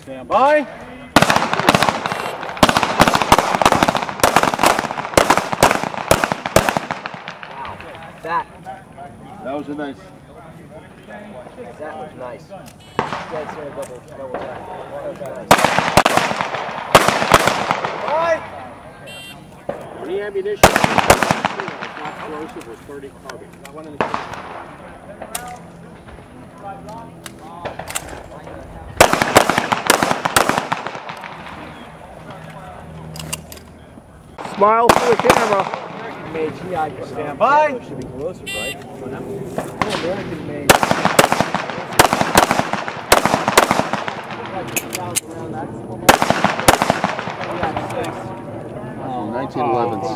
Stand by. That was a nice. That was nice. Dead center double tap. That was nice. Any ammunition? Not corrosive was 30 carbon. Smile for the camera. Stand by. Should be corrosive, right? American made. 1911s.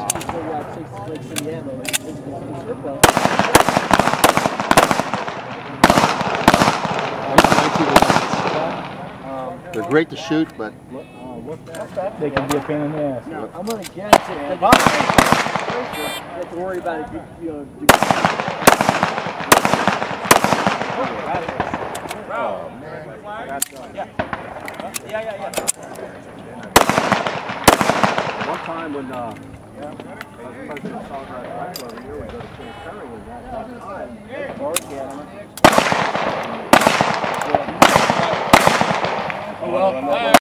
They're great to shoot, but They can be a pain in the ass. No, I'm gonna guess it. You have to worry about it. Oh man. Yeah. one time when President Soldier every year we go to TSSA and that time. Oh well.